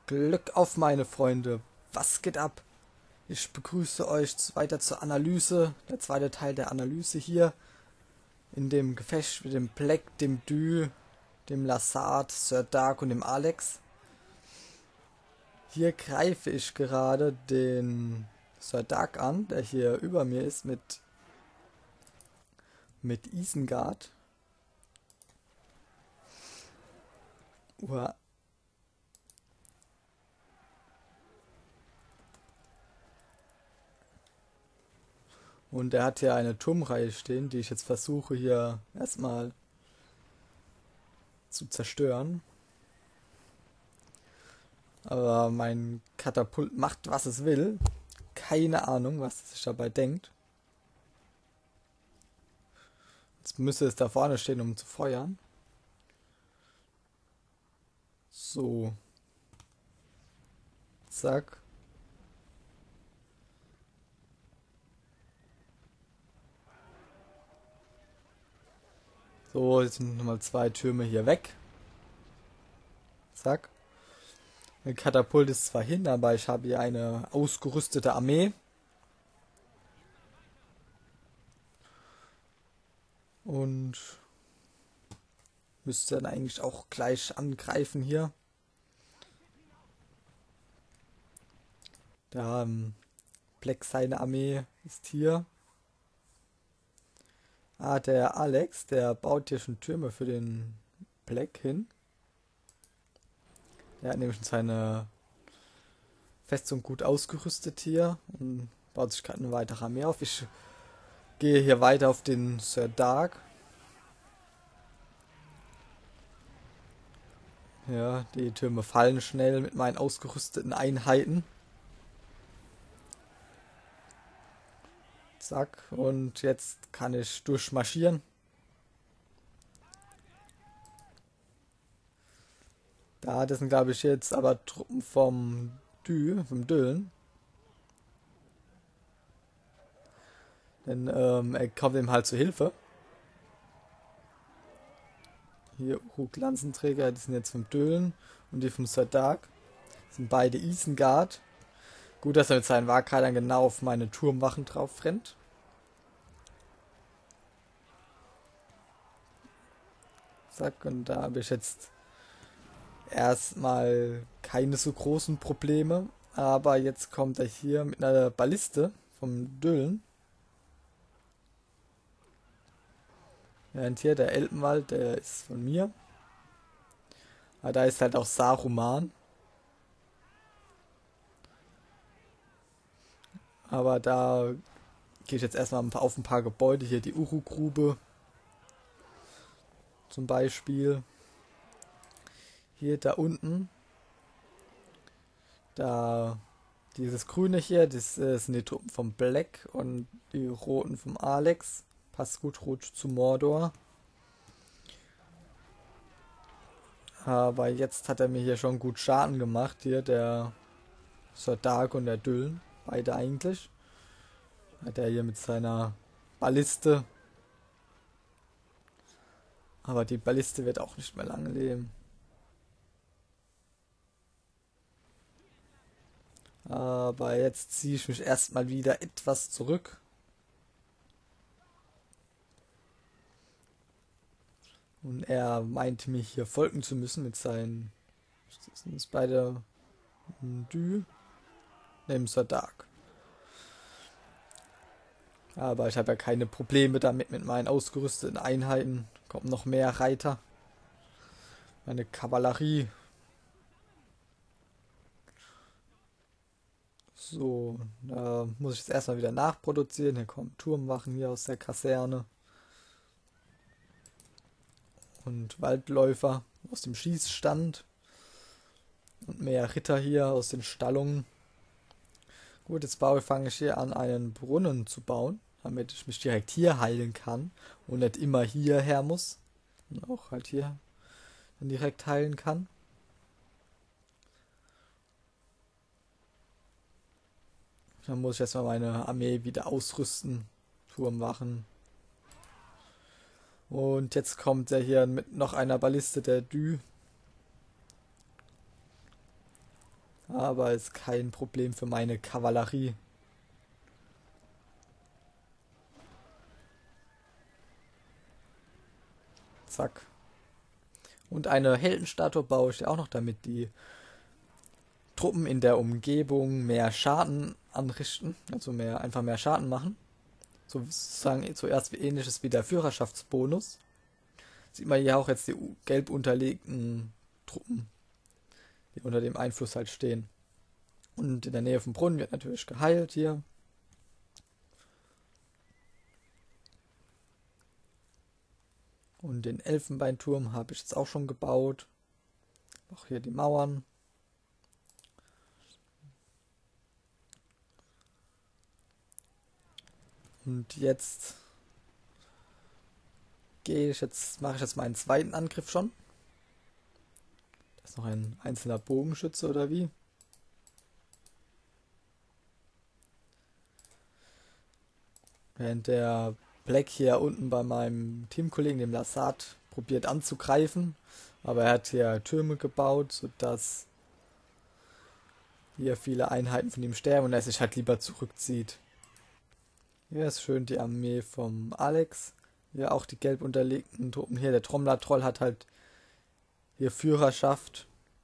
Glück auf, meine Freunde. Was geht ab? Ich begrüße euch weiter zur Analyse. Der zweite Teil der Analyse hier. In dem Gefecht mit dem Black, dem Dü, dem Lassard, Sir Dark und dem Alex. Hier greife ich gerade den Sir Dark an, der hier über mir ist mit Isengard. Uah. Und er hat hier eine Turmreihe stehen, die ich jetzt versuche hier erstmal zu zerstören. Aber mein Katapult macht, was es will. Keine Ahnung, was es sich dabei denkt. Jetzt müsste es da vorne stehen, um zu feuern. So. Zack. So, jetzt sind nochmal 2 Türme hier weg. Zack. Mein Katapult ist zwar hin, aber ich habe hier eine ausgerüstete Armee. Und müsste dann eigentlich auch gleich angreifen hier. Da Black seine Armee ist hier. Ah, der Alex, der baut hier schon Türme für den Black hin. Der hat nämlich schon seine Festung gut ausgerüstet hier und baut sich gerade eine weitere Armee auf. Ich gehe hier weiter auf den Sir Dark. Ja, die Türme fallen schnell mit meinen ausgerüsteten Einheiten. Zack, und jetzt kann ich durchmarschieren. Das sind, glaube ich, jetzt aber Truppen vom Düllen. Denn er kommt ihm halt zu Hilfe. Hier Lanzenträger, die sind jetzt vom Düllen und die vom Sir Dark. Das sind beide Isengard. Gut, dass er mit seinen Wagreitern genau auf meine Turmwachen drauf rennt. Zack, und da habe ich jetzt erstmal keine so großen Probleme. Aber jetzt kommt er hier mit einer Balliste vom Düllen. Während hier der Elbenwald, der ist von mir. Aber da ist halt auch Saruman. Aber da gehe ich jetzt erstmal auf ein paar Gebäude. Hier die Uru-Grube zum Beispiel. Hier da unten. Da dieses Grüne hier, das sind die Truppen vom Black und die Roten vom Alex. Passt gut, Rot zu Mordor. Aber jetzt hat er mir hier schon gut Schaden gemacht. Hier der Sir Dark und der Düllen. Beide eigentlich. Hat er hier mit seiner Balliste. Aber die Balliste wird auch nicht mehr lange leben. Aber jetzt ziehe ich mich erstmal wieder etwas zurück. Und er meinte mich hier folgen zu müssen mit seinen... Sind es beide Dü? Neben Sir Dark. Aber ich habe ja keine Probleme damit mit meinen ausgerüsteten Einheiten. Kommen noch mehr Reiter. Meine Kavallerie. So, da muss ich jetzt erstmal wieder nachproduzieren. Hier kommen Turmwachen hier aus der Kaserne. Und Waldläufer aus dem Schießstand. Und mehr Ritter hier aus den Stallungen. Gut, jetzt fange ich hier an, einen Brunnen zu bauen, damit ich mich direkt hier heilen kann und nicht immer hierher muss. Und auch halt hier dann direkt heilen kann. Dann muss ich erstmal meine Armee wieder ausrüsten. Turmwachen. Und jetzt kommt er hier mit noch einer Balliste, der Dü. Aber ist kein Problem für meine Kavallerie. Zack. Und eine Heldenstatue baue ich auch noch, damit die Truppen in der Umgebung mehr Schaden anrichten, also einfach mehr Schaden machen. Sozusagen zuerst ähnliches wie der Führerschaftsbonus. Sieht man hier auch jetzt die gelb unterlegten Truppen, die unter dem Einfluss halt stehen. Und in der Nähe vom Brunnen wird natürlich geheilt hier. Und den Elfenbeinturm habe ich jetzt auch schon gebaut. Auch hier die Mauern. Und jetzt mache ich jetzt meinen zweiten Angriff schon. Das ist noch ein einzelner Bogenschütze oder wie? Während der Black hier unten bei meinem Teamkollegen, dem Lassat, probiert anzugreifen. Aber er hat hier Türme gebaut, sodass hier viele Einheiten von ihm sterben und er sich halt lieber zurückzieht. Hier ist schön die Armee vom Alex. Hier auch die gelb unterlegten Truppen. Hier der Trommler-Troll hat halt hier Führerschaft.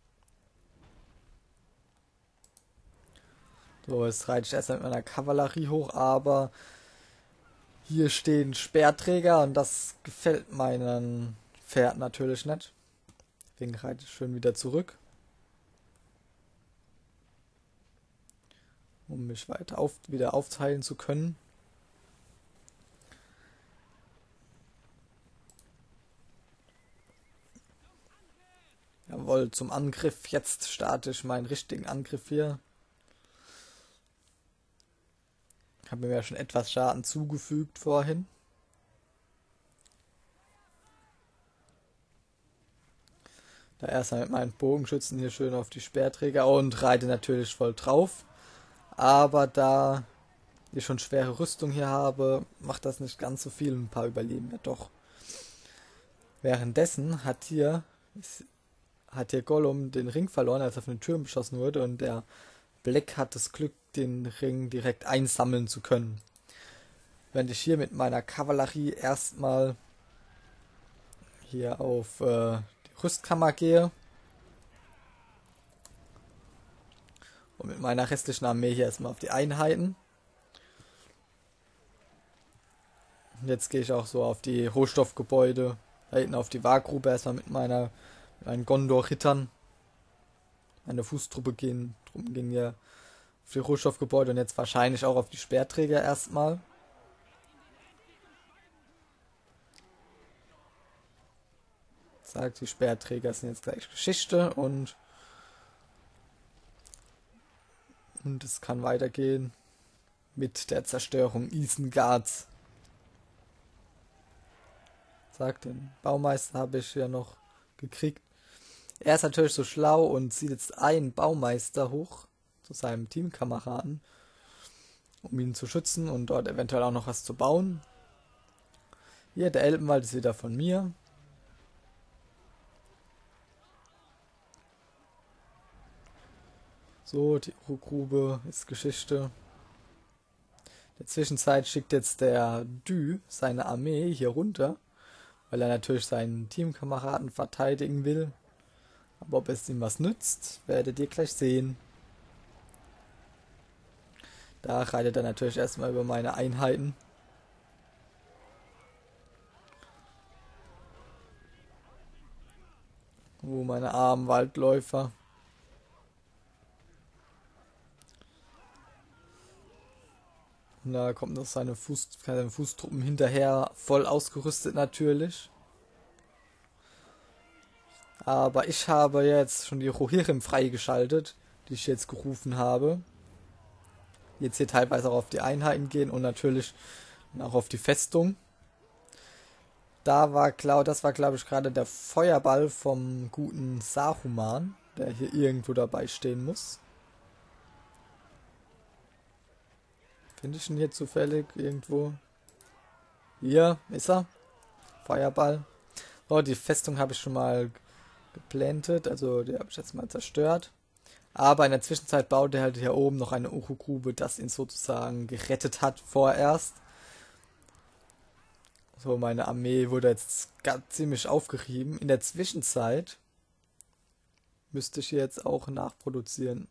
So, jetzt reite ich erst mit meiner Kavallerie hoch, aber hier stehen Speerträger und das gefällt meinem Pferd natürlich nicht. Deswegen reite ich schön wieder zurück. Um mich weiter wieder aufteilen zu können. Jawohl, zum Angriff. Jetzt starte ich meinen richtigen Angriff hier. Ich habe mir ja schon etwas Schaden zugefügt vorhin. Da erstmal mit meinen Bogenschützen hier schön auf die Speerträger und reite natürlich voll drauf. Aber da ich schon schwere Rüstung hier habe, macht das nicht ganz so viel. Ein paar überleben ja doch. Währenddessen hat hier Gollum den Ring verloren, als er von den Türmen beschossen wurde, und der Black hat das Glück, den Ring direkt einsammeln zu können. Während ich hier mit meiner Kavallerie erstmal hier auf die Rüstkammer gehe und mit meiner restlichen Armee hier erstmal auf die Einheiten. Und jetzt gehe ich auch so auf die Rohstoffgebäude, da hinten auf die Wahrgrube erstmal mit meinen Gondor-Rittern. Meine Fußtruppe gehen hier auf die Rohstoffgebäude und jetzt wahrscheinlich auch auf die Speerträger erstmal. Sagt, die Speerträger sind jetzt gleich Geschichte und es kann weitergehen mit der Zerstörung Isengards. Sagt, den Baumeister habe ich ja noch gekriegt. Er ist natürlich so schlau und zieht jetzt einen Baumeister hoch zu seinem Teamkameraden, um ihn zu schützen und dort eventuell auch noch was zu bauen. Hier, der Elbenwald ist wieder von mir. So, die Urgrube ist Geschichte. In der Zwischenzeit schickt jetzt der Dü seine Armee hier runter, weil er natürlich seinen Teamkameraden verteidigen will. Aber ob es ihm was nützt, werdet ihr gleich sehen. Da reitet er natürlich erstmal über meine Einheiten. Meine armen Waldläufer. Und da kommt noch seine Fußtruppen hinterher, voll ausgerüstet natürlich. Aber ich habe jetzt schon die Rohirrim freigeschaltet, die ich jetzt gerufen habe. Jetzt hier teilweise auch auf die Einheiten gehen und natürlich auch auf die Festung. Das war, glaube ich, gerade der Feuerball vom guten Saruman, der hier irgendwo dabei stehen muss. Finde ich ihn hier zufällig irgendwo? Hier ist er. Feuerball. Oh, die Festung habe ich schon mal geplantet, also die habe ich jetzt mal zerstört. Aber in der Zwischenzeit baut er halt hier oben noch eine Uhu-Grube, das ihn sozusagen gerettet hat vorerst. So, meine Armee wurde jetzt ziemlich aufgerieben. In der Zwischenzeit müsste ich jetzt auch nachproduzieren.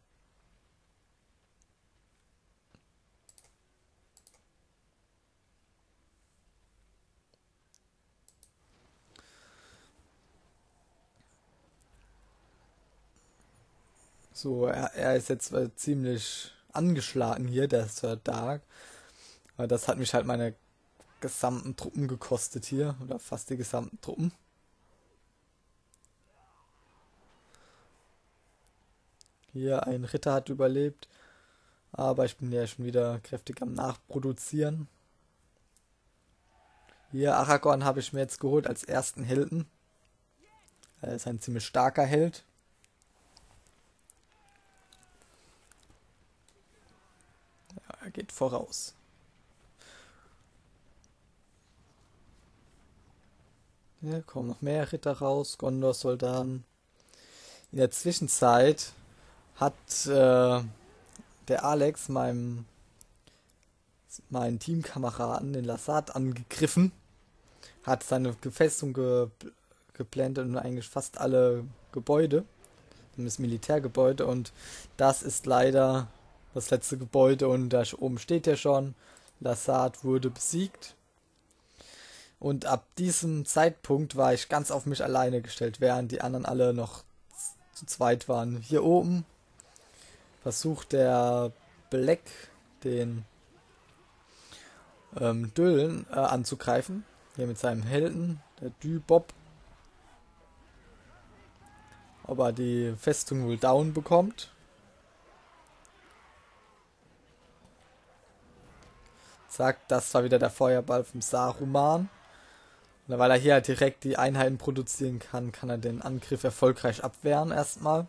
So, er ist jetzt ziemlich angeschlagen hier, der Sir Dark. Aber das hat mich halt meine gesamten Truppen gekostet hier. Oder fast die gesamten Truppen. Hier ein Ritter hat überlebt. Aber ich bin ja schon wieder kräftig am Nachproduzieren. Hier Aragorn habe ich mir jetzt geholt als ersten Helden. Er ist ein ziemlich starker Held. Ja, er geht voraus. Hier kommen noch mehr Ritter raus, Gondor-Soldaten. In der Zwischenzeit hat der Alex meinen Teamkameraden, den Lassard, angegriffen. Hat seine Festung geplant und eigentlich fast alle Gebäude. Das Militärgebäude. Und das ist leider das letzte Gebäude. Und da oben steht ja schon, Lassard wurde besiegt. Und ab diesem Zeitpunkt war ich ganz auf mich alleine gestellt, während die anderen alle noch zu zweit waren. Hier oben versucht der Black den Düllen anzugreifen. Hier mit seinem Helden, der Dübob. Ob er die Festung wohl down bekommt. Sagt, das war wieder der Feuerball vom Saruman. Und weil er hier halt direkt die Einheiten produzieren kann, kann er den Angriff erfolgreich abwehren erstmal.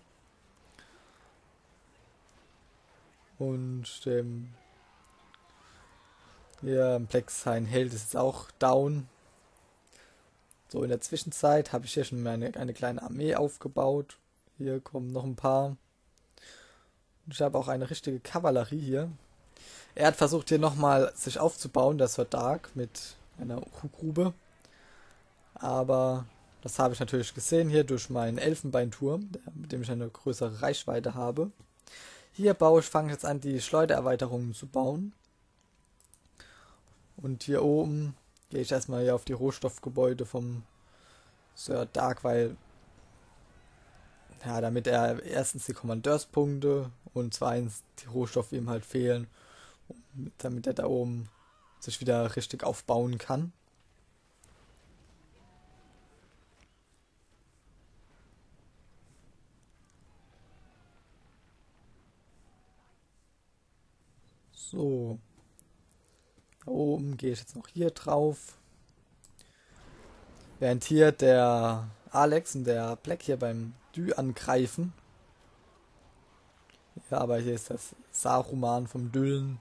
Und dem hier Black sein Held ist jetzt auch down. So, in der Zwischenzeit habe ich hier schon eine kleine Armee aufgebaut. Hier kommen noch ein paar. Und ich habe auch eine richtige Kavallerie hier. Er hat versucht hier nochmal sich aufzubauen, das war Dark mit einer Grube. Aber das habe ich natürlich gesehen hier durch meinen Elfenbeinturm, mit dem ich eine größere Reichweite habe. Hier fange ich jetzt an, die Schleudererweiterungen zu bauen. Und hier oben gehe ich erstmal hier auf die Rohstoffgebäude vom Sir Dark, weil ja, damit er erstens die Kommandeurspunkte und zweitens die Rohstoffe ihm halt fehlen, damit er da oben sich wieder richtig aufbauen kann. So. Da oben gehe ich jetzt noch hier drauf. Während hier der Alex und der Black hier beim Dü angreifen. Ja, aber hier ist das Saruman vom Düllen.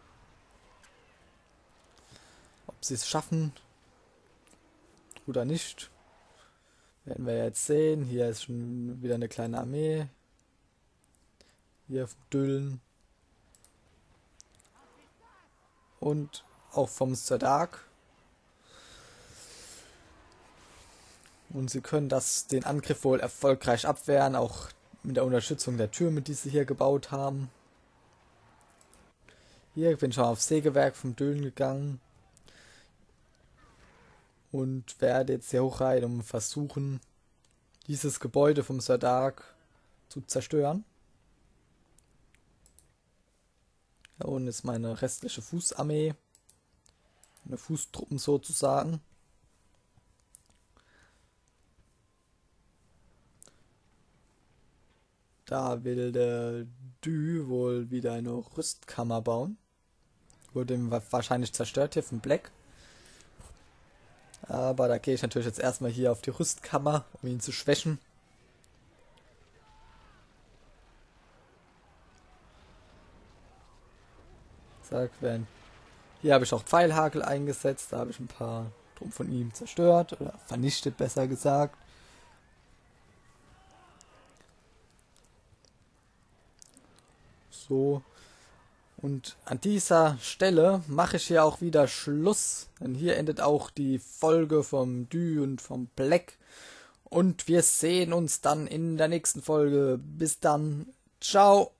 Ob sie es schaffen oder nicht, werden wir jetzt sehen. Hier ist schon wieder eine kleine Armee. Hier vom Düllen. Und auch vom Sir Dark. Und sie können den Angriff wohl erfolgreich abwehren, auch mit der Unterstützung der Türme, die sie hier gebaut haben. Hier bin ich schon aufs Sägewerk vom Düllen gegangen. Und werde jetzt hier hochreiten, um versuchen, dieses Gebäude vom Sir Dark zu zerstören. Da unten ist meine restliche Fußarmee. Meine Fußtruppen sozusagen. Da will der Dü wohl wieder eine Rüstkammer bauen. Wurde wahrscheinlich zerstört hier von Black. Aber da gehe ich natürlich jetzt erstmal hier auf die Rüstkammer, um ihn zu schwächen. Hier habe ich auch Pfeilhagel eingesetzt, da habe ich ein paar Truppen von ihm zerstört oder vernichtet, besser gesagt. So. Und an dieser Stelle mache ich hier auch wieder Schluss, denn hier endet auch die Folge vom Dü und vom Black. Und wir sehen uns dann in der nächsten Folge. Bis dann. Ciao.